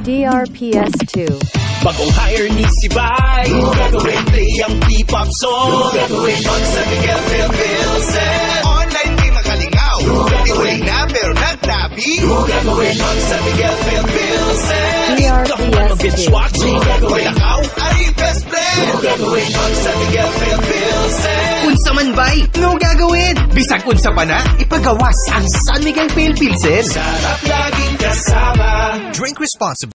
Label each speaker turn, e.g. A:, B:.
A: DRPS 2.
B: Bagong hire ni si Bay. Gagawin play ang P-pop song. Gagawin pag sa Miguel Pilsen. Online di makalingaw. Di huling na pero nagtabi. Gagawin pag sa Miguel Pilsen.
A: DRPS 2.
B: Gagawin akaw ay best friend. Gagawin pag sa Miguel Pilsen.
C: Unsa man bay, no gagawin. Bisag unsa pa na, ipagawas ang San Miguel Pilsen.
B: Sarap laging kasama.
C: Drink responsibly.